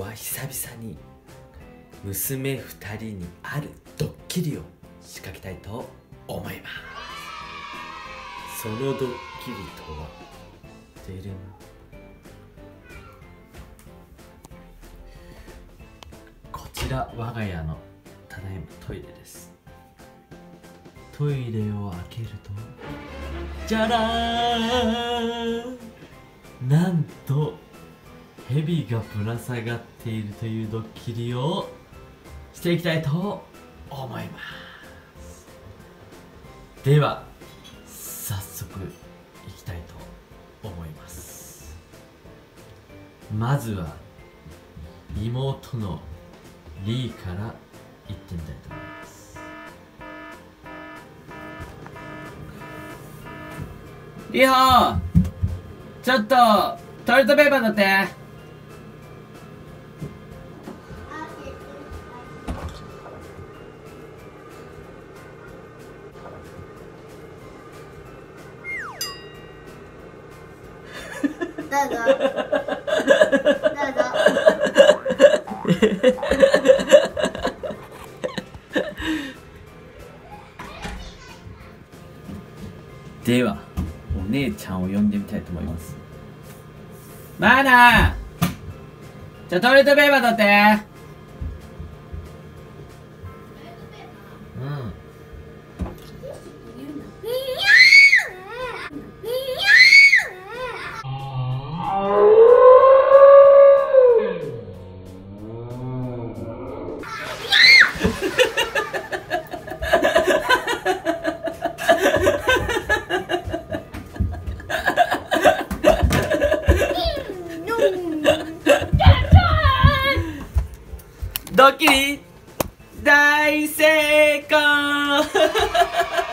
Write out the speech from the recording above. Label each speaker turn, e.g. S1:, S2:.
S1: は久々に娘2人にあるドッキリを仕掛けたいと思います。そのドッキリとはでれん、こちら我が家のただいまトイレです。トイレを開けるとじゃらーん、なんとヘビがぶら下がっているというドッキリをしていきたいと思います。では早速いきたいと思います。まずは妹のリーから行ってみたいと思います。
S2: リホー、ちょっとトイレットペーパー取って。
S3: どうぞどうぞ。
S2: ではお姉ちゃんを呼んでみたいと思います。マーナー、トイレットペーパー取って。ドッキリ大成功